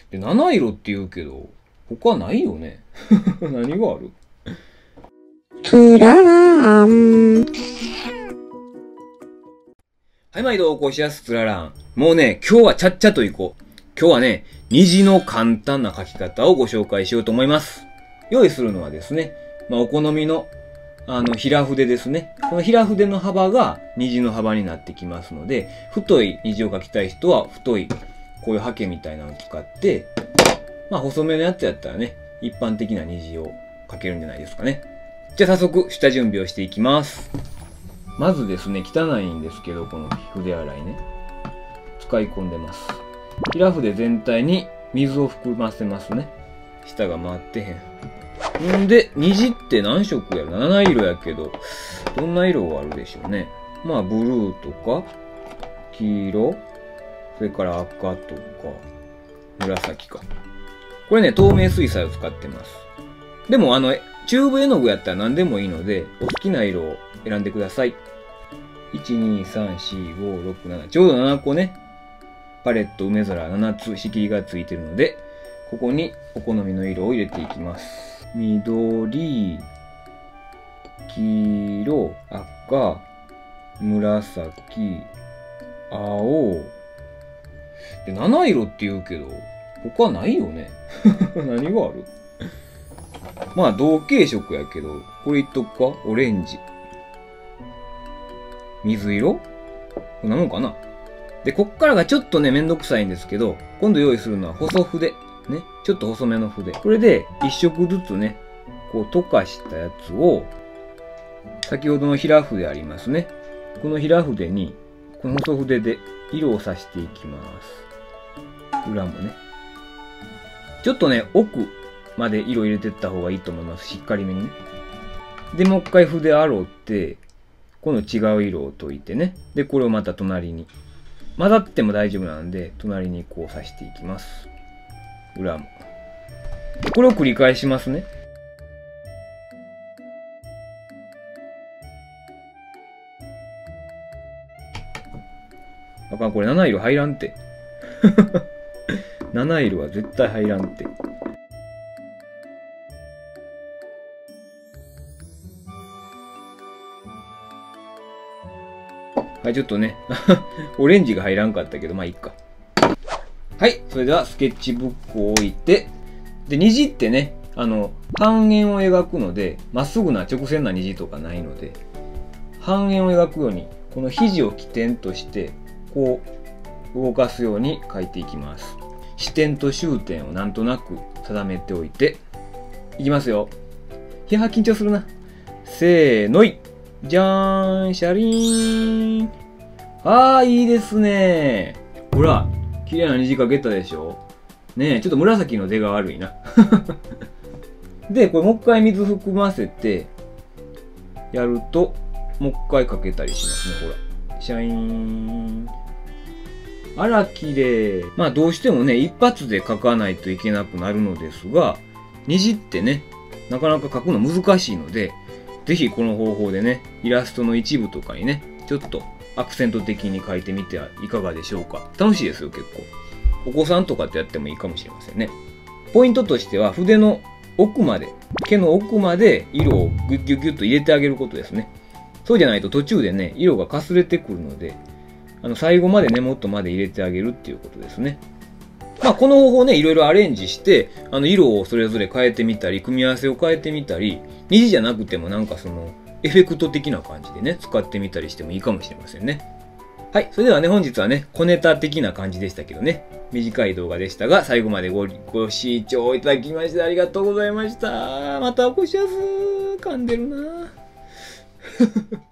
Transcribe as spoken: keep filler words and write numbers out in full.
で、七色って言うけど、他ないよね。何がある？ プラーン。 はい、毎度おこしやすつららん。もうね、今日はちゃっちゃといこう。今日はね、虹の簡単な書き方をご紹介しようと思います。用意するのはですね、まあ、お好みの、あの、平筆ですね。この平筆の幅が虹の幅になってきますので、太い虹を書きたい人は太い、こういうハケみたいなのを使って、まあ、細めのやつやったらね、一般的な虹を書けるんじゃないですかね。じゃあ早速、下準備をしていきます。まずですね、汚いんですけど、この筆洗いね。使い込んでます。平筆全体に水を含ませますね。下が回ってへん。んで、虹って何色やろ？なな色やけど、どんな色があるでしょうね。まあ、ブルーとか、黄色、それから赤とか、紫か。これね、透明水彩を使ってます。でも、あの、チューブ絵の具やったら何でもいいので、お好きな色を選んでください。いち、に、さん、よん、ご、ろく、なな。ちょうどななこね、パレット梅空ななつ仕切りがついてるので、ここにお好みの色を入れていきます。緑、黄色、赤、紫、青。で、なな色って言うけど、他ないよね。何がある？まあ、同系色やけど、これいっとくか？オレンジ。水色？こんなもんかな。で、こっからがちょっとね、めんどくさいんですけど、今度用意するのは細筆。ね。ちょっと細めの筆。これで一色ずつね、こう溶かしたやつを、先ほどの平筆ありますね。この平筆に、この細筆で色をさしていきます。裏もね。ちょっとね、奥まで色入れてった方がいいと思います。しっかりめにね。で、もう一回筆洗って、この違う色を溶いてね。で、これをまた隣に。混ざっても大丈夫なんで、隣にこう刺していきます。裏も。これを繰り返しますね。あかん、これなな色入らんて。なな色は絶対入らんて。はい、ちょっとね、オレンジが入らんかったけど、まあいいか。はい、それではスケッチブックを置いて、で、虹ってね、あの、半円を描くので、まっすぐな直線な虹とかないので、半円を描くように、この肘を起点として、こう、動かすように描いていきます。支点と終点をなんとなく定めておいて、いきますよ。いやー、緊張するな。せーのい。じゃーん、シャリーン。あー、いいですね。ほら、綺麗な虹描けたでしょ。ねえ、ちょっと紫の出が悪いな。で、これもう一回水含ませて、やると、もう一回描けたりしますね、ほら。シャイーン。あら、綺麗。まあ、どうしてもね、一発で描かないといけなくなるのですが、虹ってね、なかなか描くの難しいので、ぜひこの方法でね、イラストの一部とかにね、ちょっとアクセント的に描いてみてはいかがでしょうか。楽しいですよ、結構。お子さんとかってやってもいいかもしれませんね。ポイントとしては、筆の奥まで、毛の奥まで色をギュッギュッギュッと入れてあげることですね。そうじゃないと途中でね、色がかすれてくるので、あの、最後まで根元まで入れてあげるっていうことですね。まあ、この方法ね、いろいろアレンジして、あの、色をそれぞれ変えてみたり、組み合わせを変えてみたり、虹じゃなくてもなんかその、エフェクト的な感じでね、使ってみたりしてもいいかもしれませんね。はい。それではね、本日はね、小ネタ的な感じでしたけどね、短い動画でしたが、最後までご、ご視聴いただきましてありがとうございました。またおこしやす。噛んでるな